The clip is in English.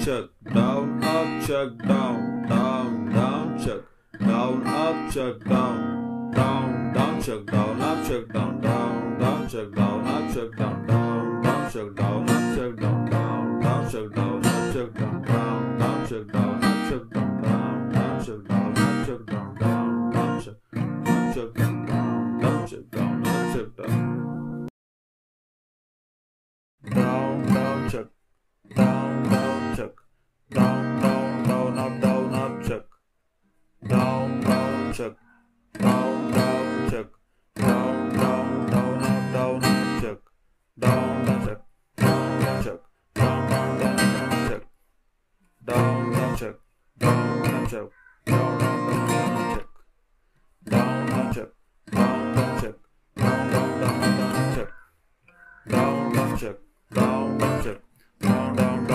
chuck, down, up, chuck, down, down, down, chuck, down, up, chuck, down, down, down, chuck, down, up, chuck, down, down, down, chuck, down, up, chuck, down, down, down, chuck, down, up, chuck, down, down, down, chuck, down, up, chuck, down, down, down, chuck, down, up, chuck, down, down, down, chuck, down, up, chuck, down, down, down, chuck, up, chuck, down, down, chuck, down, up, chuck, down, down, down, chuck, down, down, chuck, down, down, up, chuck, down, down, chuck, down, down, chuck, down, down, up, chuck, down, down, chuck, down, down, chuck, down, down, chuck, down, down, chuck, down, down, chuck, down, down, chuck, down, down, chuck, down, down, chuck, down, down, chuck, down, down, chuck, down, down, chuck, down, down,